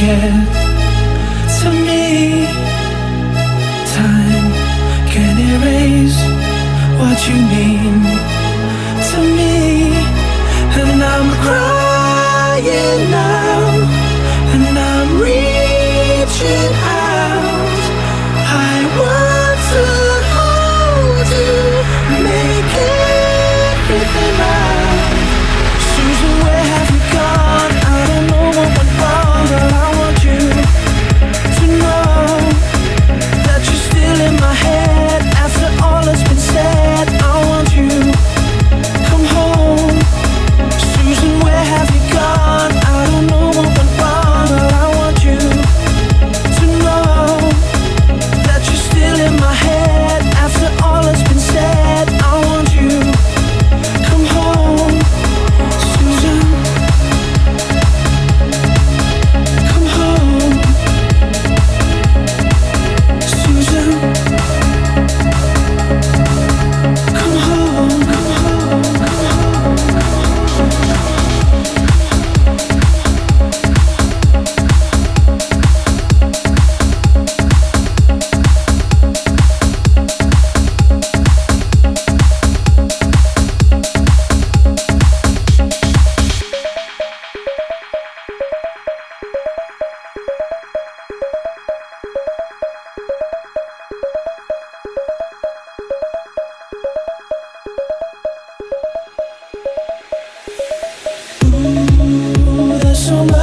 get to me. Time can erase what you mean to me. And I'm crying now, and I'm reaching out. I want to hold you, make everything right. Susan, where have you gone? I don't know what went wrong, but I want you to know that you're still in my head. After all that's been said, I want you, come home. Susan, where have you gone? I don't know what went wrong, but I want you to know that you're still in my head. After all that's been said, I want you, come home. Susan, come home. Susan, come home, come home, come Ooh, there's so much